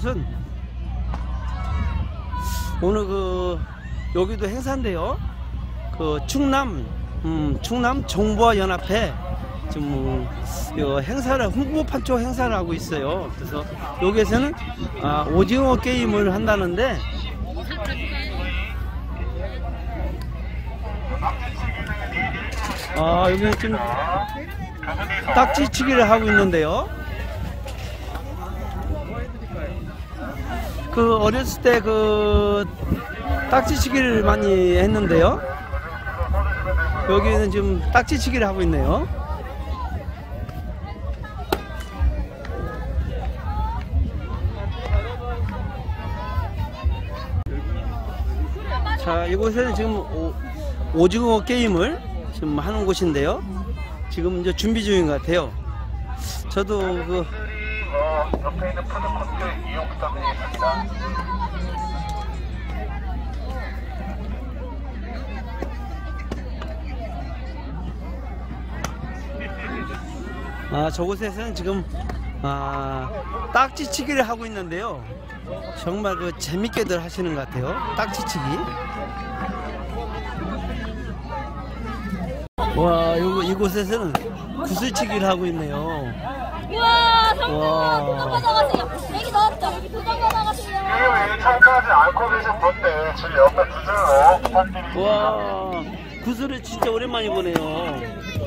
이곳은 오늘 여기도 행사인데요. 충남 정보화 연합회 지금 행사를 홍보판촉 행사를 하고 있어요. 그래서 여기에서는 오징어 게임을 한다는데 여기는 좀 딱지치기를 하고 있는데요. 어렸을 때 딱지치기를 많이 했는데요. 여기는 지금 딱지치기를 하고 있네요. 자, 이곳에는 지금 오징어 게임을 지금 하는 곳인데요. 지금 이제 준비 중인 것 같아요. 저도 옆에 있는 푸드코트 이용 부탁드리겠습니다. 저곳에서는 지금 딱지치기를 하고 있는데요. 정말 재밌게들 하시는 것 같아요. 딱지치기. 와, 이곳에서는 구슬치기를 하고 있네요. 우와, 성준이야, 도전 받아가세요. 여기 넣었죠? 여기 도전 받아가세요. 1차까지 앓고 계신 분들 지금 옆에 구슬로 부탁드립니다. 와, 구슬을 진짜 오랜만에 보네요.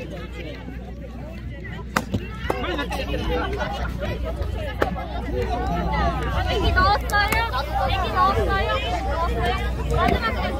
여기 넣었어요? 여기 넣었어요? 마지막에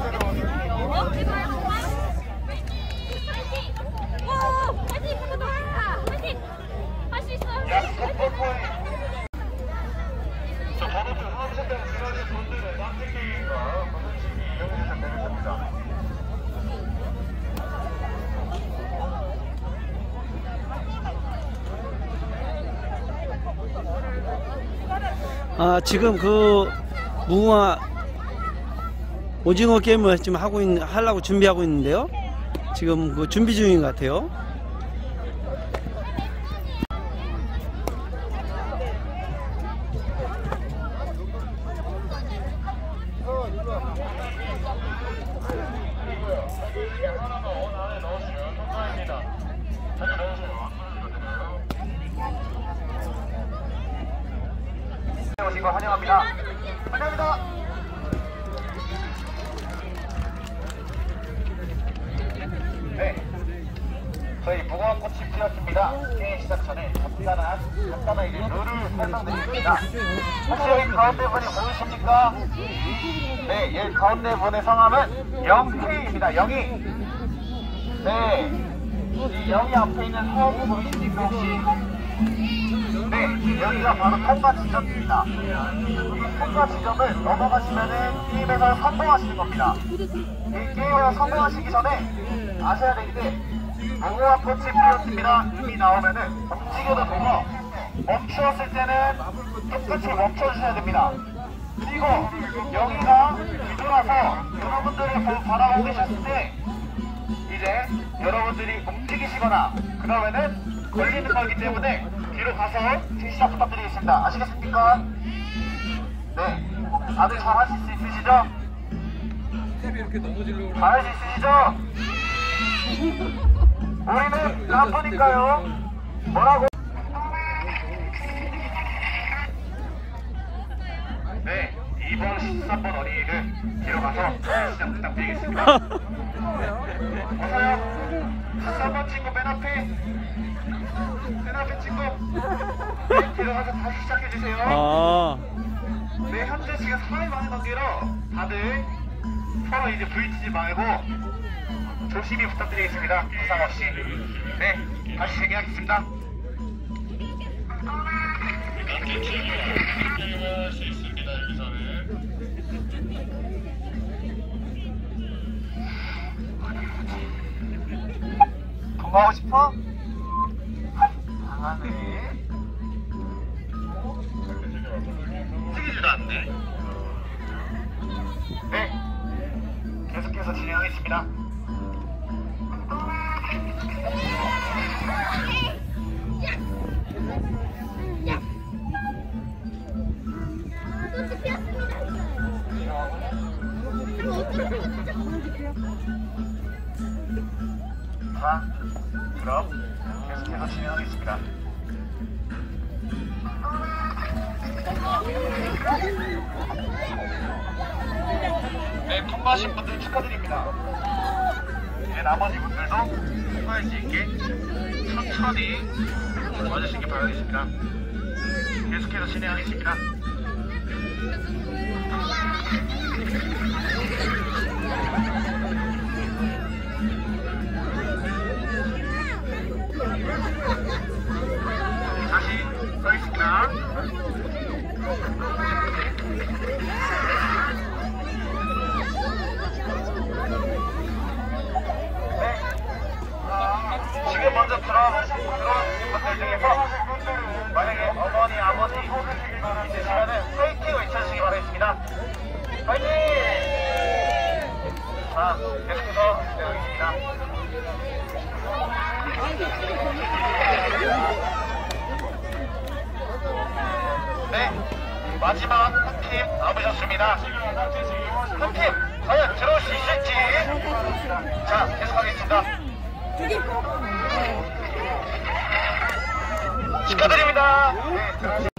지금 무궁화 오징어 게임을 지금 하려고 준비하고 있는데요. 지금 준비 중인 것 같아요. 오신 거 환영합니다. 환영합니다. 네, 저희 무궁화꽃이 피었습니다. 게임 시작 전에 간단한 이제 룰을 설명드리겠습니다. 혹시 여기 가운데 분이 보이십니까? 네, 여기 가운데 분의 성함은 영희입니다. 영희. 네, 이 영희 앞에 있는 사업부 보이십니까 혹시? 네, 여기가 바로 통과 지점입니다. 이 통과 지점을 넘어가시면은 게임에서 성공하시는 겁니다. 이 게임에서 성공하시기 전에 아셔야 되는 게 무궁화꽃이 피었습니다. 이미 나오면은 움직여도 되고 멈추었을 때는 똑같이 멈춰주셔야 됩니다. 그리고 여기가 뒤돌아서 여러분들을 바라보고 계셨을 때 이제 여러분들이 움직이시거나 그러면은 걸리는 거기 때문에 뒤로 가서 시작 부탁드리겠습니다. 아시겠습니까? 네, 다들 잘 하실 수 있으시죠? 잘 할 수 있으시죠? 우리는 나쁘니까요. 뭐라고? 네, 2번 13번 어린이를 뒤로 가서 시작 부탁드리겠습니다. 어서요. 13번 친구 맨 앞에 친구 네, 들어가서 다시 시작해주세요. 네, 현재 지금 사회 많은 관계로 다들 서로 이제 부딪히지 말고 조심히 부탁드리겠습니다. 부상 없이. 네, 다시 재개하겠습니다. 이렇게 진행할 수 있습니다. 여기서는 건강하고 싶어? 강하네. 움직이지도 않네. 네, 계속해서 진행하겠습니다. 자, 그럼 계속해서 진행하겠습니다. 네, 통과하신 분들 축하드립니다. 이제 나머지 분들도 통과할 수 있게 천천히 와주시기 바라겠습니다. 계속해서 진행하겠습니다. 다시 서있습니다. 지금 먼저 들어오신 분들 중에서 만약에 어머니, 아버지 있으시면은 파이팅 외쳐주시기 바라겠습니다. 파이팅! 자, 계속해서 진행하겠습니다. 네, 마지막 한 팀 남으셨습니다. 한 팀 과연 들어올 수 있을지. 자, 계속하겠습니다. 축하드립니다. 네,